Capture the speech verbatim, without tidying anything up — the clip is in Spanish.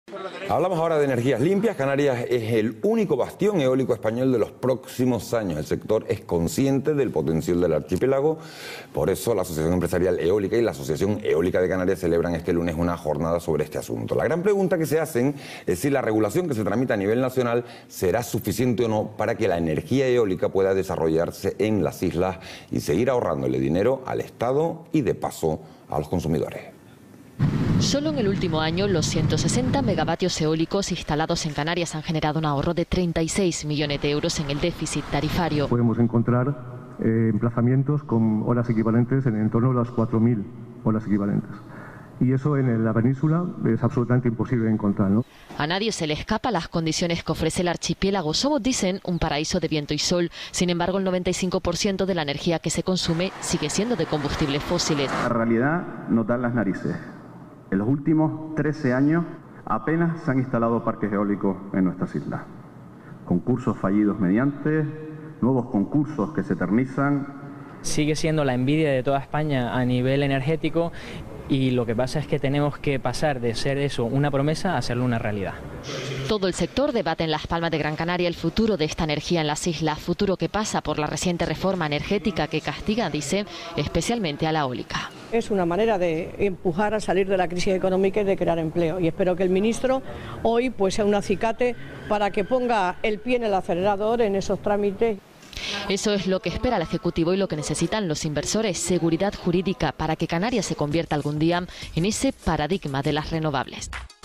Hablamos ahora de energías limpias. Canarias es el único bastión eólico español de los próximos años. El sector es consciente del potencial del archipiélago. Por eso la Asociación Empresarial Eólica y la Asociación Eólica de Canarias celebran este lunes una jornada sobre este asunto. La gran pregunta que se hacen es si la regulación que se tramita a nivel nacional será suficiente o no para que la energía eólica pueda desarrollarse en las islas y seguir ahorrándole dinero al Estado y de paso a los consumidores. Solo en el último año, los ciento sesenta megavatios eólicos instalados en Canarias han generado un ahorro de treinta y seis millones de euros en el déficit tarifario. Podemos encontrar eh, emplazamientos con horas equivalentes en el torno a las cuatro mil horas equivalentes. Y eso en la península es absolutamente imposible de encontrar, ¿no? A nadie se le escapa las condiciones que ofrece el archipiélago. Somos, dicen, un paraíso de viento y sol. Sin embargo, el noventa y cinco por ciento de la energía que se consume sigue siendo de combustibles fósiles. La realidad nos da en las narices. En los últimos trece años apenas se han instalado parques eólicos en nuestras islas. Concursos fallidos mediante, nuevos concursos que se eternizan. Sigue siendo la envidia de toda España a nivel energético y lo que pasa es que tenemos que pasar de ser eso una promesa a hacerlo una realidad. Todo el sector debate en Las Palmas de Gran Canaria el futuro de esta energía en las islas, futuro que pasa por la reciente reforma energética que castiga, dice, especialmente a la eólica. Es una manera de empujar a salir de la crisis económica y de crear empleo. Y espero que el ministro hoy pues sea un acicate para que ponga el pie en el acelerador en esos trámites. Eso es lo que espera el Ejecutivo y lo que necesitan los inversores, seguridad jurídica para que Canarias se convierta algún día en ese paradigma de las renovables.